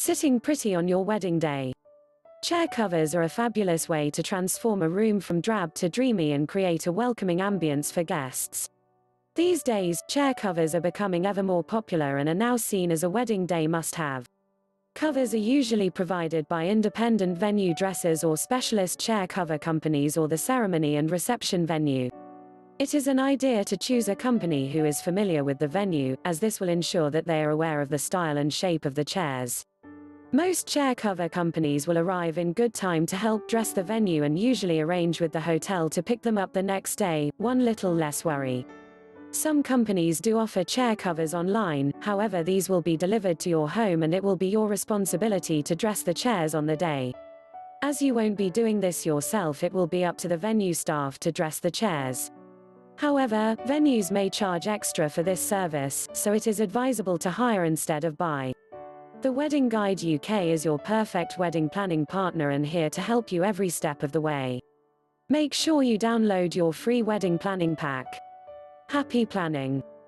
Sitting pretty on your wedding day. Chair covers are a fabulous way to transform a room from drab to dreamy and create a welcoming ambience for guests. These days, chair covers are becoming ever more popular and are now seen as a wedding day must-have. Covers are usually provided by independent venue dressers or specialist chair cover companies or the ceremony and reception venue. It is an idea to choose a company who is familiar with the venue, as this will ensure that they are aware of the style and shape of the chairs. Most chair cover companies will arrive in good time to help dress the venue and usually arrange with the hotel to pick them up the next day, one little less worry. Some companies do offer chair covers online, however these will be delivered to your home and it will be your responsibility to dress the chairs on the day. As you won't be doing this yourself, it will be up to the venue staff to dress the chairs. However, venues may charge extra for this service, so it is advisable to hire instead of buy. The Wedding Guide UK is your perfect wedding planning partner and here to help you every step of the way. Make sure you download your free wedding planning pack. Happy planning!